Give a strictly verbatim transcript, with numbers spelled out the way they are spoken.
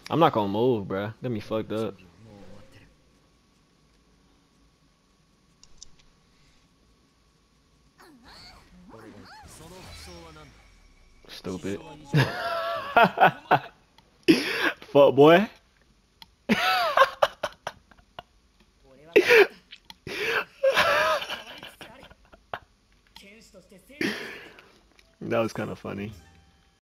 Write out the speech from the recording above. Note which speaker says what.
Speaker 1: I'm not gonna move, bruh. Get me fucked up. Stupid. Fuck boy. That was kind of funny.